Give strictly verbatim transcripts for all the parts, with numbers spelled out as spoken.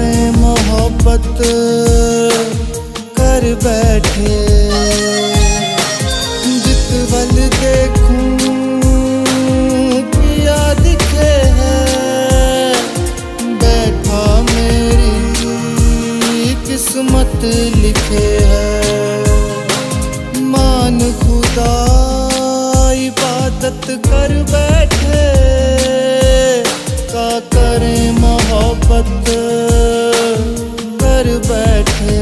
करें मोहब्बत कर बैठे। जितवल देखूं पिया दिखे है, बैठा मेरी किस्मत लिखे है। मान खुदा इबादत कर बैठे, का करें मोहब्बत कर बैठे।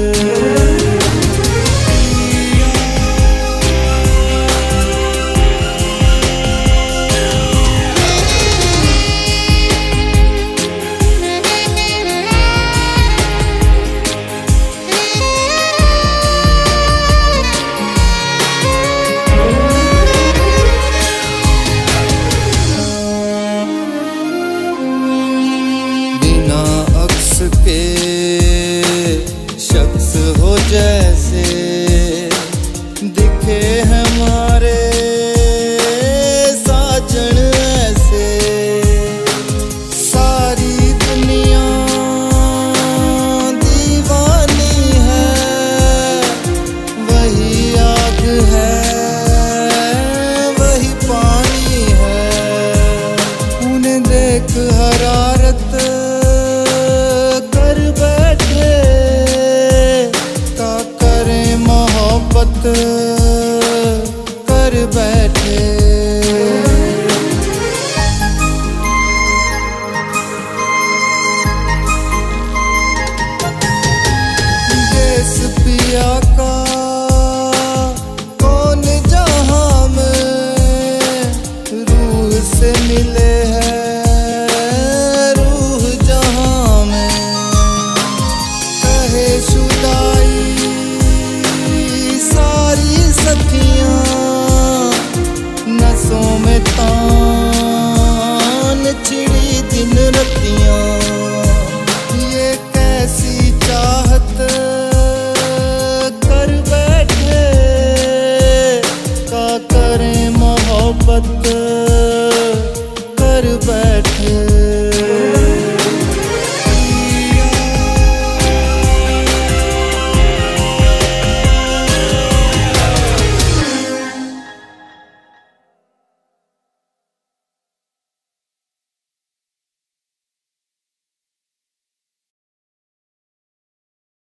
के शख्स हो जैसे दिखे हमारे साजन ऐसे। सारी दुनिया दीवानी है, वही आग है वही पानी है। उन्हें देख हरारत कर बैठे, का करें मोहब्बत कर बैठे। देश पिया का कौन जहां में रूह से मिले है, नसों में तान छिड़ी दिन रतियां। ये कैसी चाहत कर बैठे, का करें मोहब्बत कर बैठे।